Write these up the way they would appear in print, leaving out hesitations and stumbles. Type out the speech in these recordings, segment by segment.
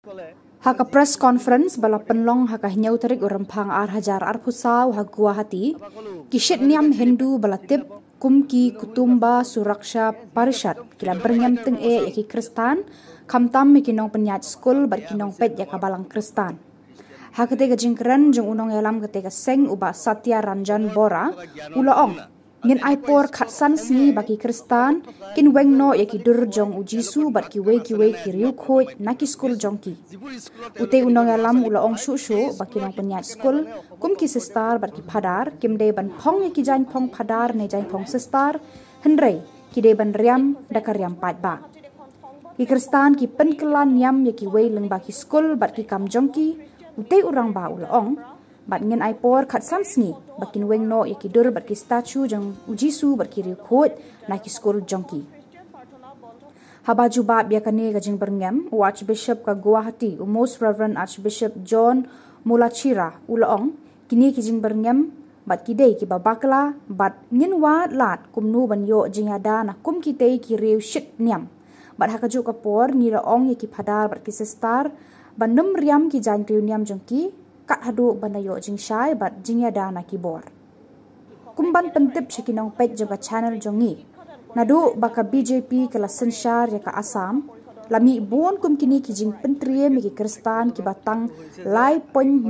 Haka press conference bala penlong haka hinyau tarik urempang hajar pusau ha Guwahati ki Shit-Niam Hindu bala tip kumki kutumba suraksha parishad kila Byrngem teng yaki Khristan kamtam kinong penyat skul bar kinong Peit yaka balang Khristan. Haka tega jingkeren jong unong yalam ketega seng uba Satya Ranjan Bora ulaong ngin aipor khatsan sni baki Khristan kin wengno yaki dur jong ujisu bat ki we ki riu khoi naki skul jongki ute unong alam ulaong shushu baki nong penyat skul kum ki sistar bat ki phadar kim de ban phong yaki jain phong phadar ne jain phong sistar henrei ki de ban riam dakariam pat ba ki Khristan ki penkelan yam yaki we leng baki skul bat ki kam jongki ute urang ba ulaong bat ngin aipor khatsan sni bakin wengno yaki dur bat ki statue jong ujisu bat ki riu khoi naki skul jongki habaju ba biakane gajing Byrngem Archbishop ka Guwahati Most Reverend Archbishop John Mulachira ulaong kini kijing Byrngem bat kidei ki babakla bat ngin wa lat kumnu banyo jingada na kum kitei ki riu Shit-Niam bat hakaju kapor ni raong yaki phadar bat ki sistar banum riam ki jain riu niam jongki kat hadu banayo jing syai bat jingya dana Khubor. Kumban pentip syakinong Peit juga channel jongi. Nadu baka BJP kala sensyar yaka Assam. Lami buon kum kini kijing pentriye miki Khristan ki batang lai pon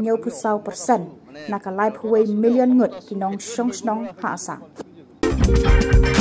90% naka lai huway million ngut kinong syong ha Assam.